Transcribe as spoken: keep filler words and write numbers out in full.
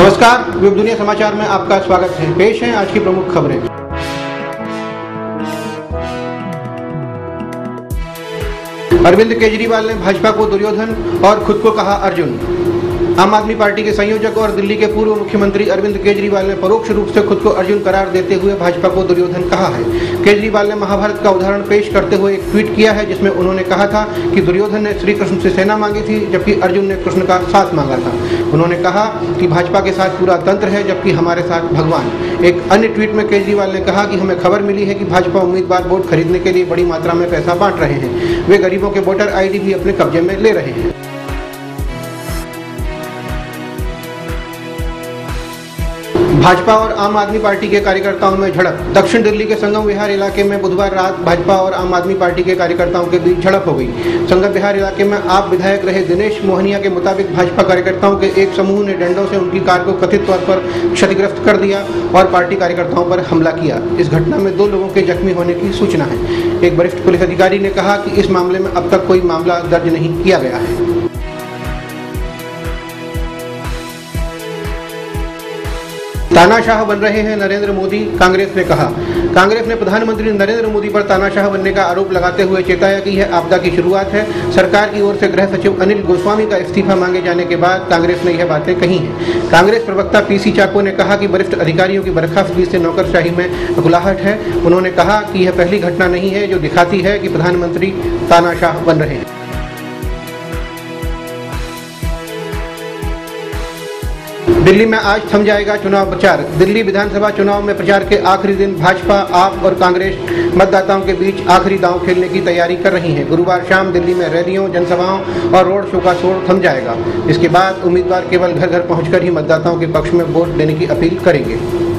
नमस्कार, वेब दुनिया समाचार में आपका स्वागत है। पेश है आज की प्रमुख खबरें। अरविंद केजरीवाल ने भाजपा को दुर्योधन और खुद को कहा अर्जुन। आम आदमी पार्टी के संयोजक और दिल्ली के पूर्व मुख्यमंत्री अरविंद केजरीवाल ने परोक्ष रूप से खुद को अर्जुन करार देते हुए भाजपा को दुर्योधन कहा है। केजरीवाल ने महाभारत का उदाहरण पेश करते हुए एक ट्वीट किया है, जिसमें उन्होंने कहा था कि दुर्योधन ने श्री कृष्ण से सेना मांगी थी, जबकि अर्जुन ने कृष्ण का साथ मांगा था। उन्होंने कहा कि भाजपा के साथ पूरा तंत्र है, जबकि हमारे साथ भगवान। एक अन्य ट्वीट में केजरीवाल ने कहा कि हमें खबर मिली है कि भाजपा उम्मीदवार वोट खरीदने के लिए बड़ी मात्रा में पैसा बांट रहे हैं। वे गरीबों के वोटर आई डी भी अपने कब्जे में ले रहे हैं। भाजपा और आम आदमी पार्टी के कार्यकर्ताओं में झड़प। दक्षिण दिल्ली के संगम विहार इलाके में बुधवार रात भाजपा और आम आदमी पार्टी के कार्यकर्ताओं के बीच झड़प हो गई। संगम विहार इलाके में आप विधायक रहे दिनेश मोहनिया के मुताबिक भाजपा कार्यकर्ताओं के एक समूह ने डंडों से उनकी कार को कथित तौर पर क्षतिग्रस्त कर दिया और पार्टी कार्यकर्ताओं पर हमला किया। इस घटना में दो लोगों के जख्मी होने की सूचना है। एक वरिष्ठ पुलिस अधिकारी ने कहा कि इस मामले में अब तक कोई मामला दर्ज नहीं किया गया है। तानाशाह बन रहे हैं नरेंद्र मोदी, कांग्रेस ने कहा। कांग्रेस ने प्रधानमंत्री नरेंद्र मोदी पर तानाशाह बनने का आरोप लगाते हुए चेताया कि यह आपदा की शुरुआत है। सरकार की ओर से गृह सचिव अनिल गोस्वामी का इस्तीफा मांगे जाने के बाद कांग्रेस ने यह बातें कही हैं। कांग्रेस प्रवक्ता पीसी चाको ने कहा कि वरिष्ठ अधिकारियों की बर्खास्तगी से नौकरशाही में अकुलाहट है। उन्होंने कहा कि यह पहली घटना नहीं है जो दिखाती है कि प्रधानमंत्री तानाशाह बन रहे हैं। दिल्ली में आज थम जाएगा चुनाव प्रचार। दिल्ली विधानसभा चुनाव में प्रचार के आखिरी दिन भाजपा, आप और कांग्रेस मतदाताओं के बीच आखिरी दांव खेलने की तैयारी कर रही हैं। गुरुवार शाम दिल्ली में रैलियों, जनसभाओं और रोड शो का शोर थम जाएगा। इसके बाद उम्मीदवार केवल घर घर पहुंचकर ही मतदाताओं के पक्ष में वोट देने की अपील करेंगे।